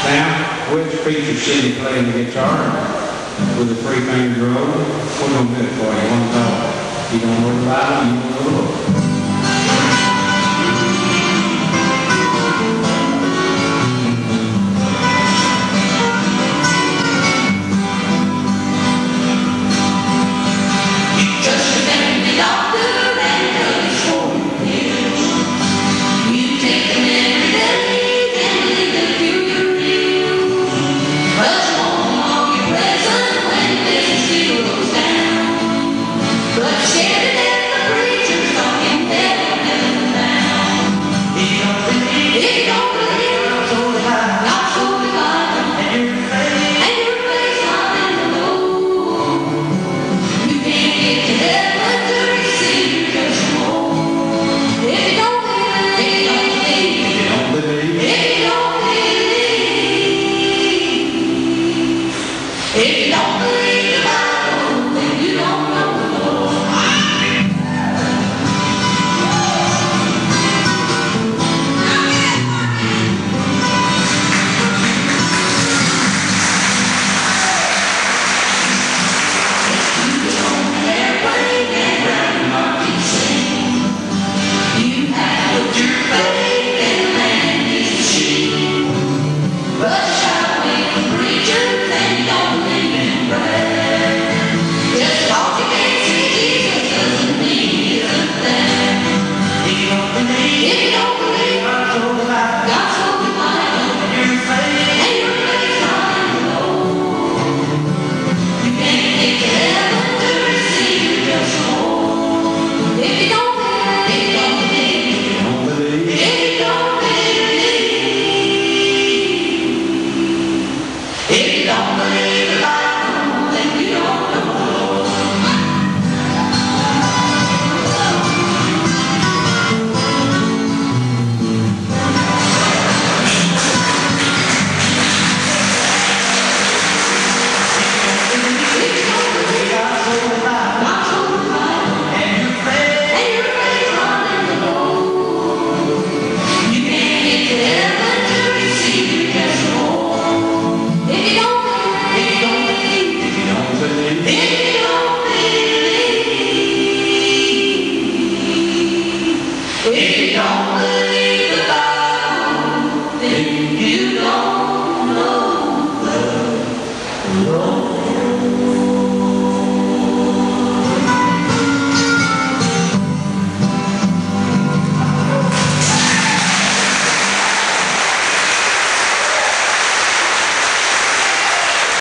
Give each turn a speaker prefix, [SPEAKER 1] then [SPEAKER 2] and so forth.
[SPEAKER 1] Now, which feature Sidney playing the guitar with a three-finger roll? We're going to do it for you. One thought. You don't know the Bible, you don't know the book.
[SPEAKER 2] If you don't believe the Bible, then you don't know the Lord.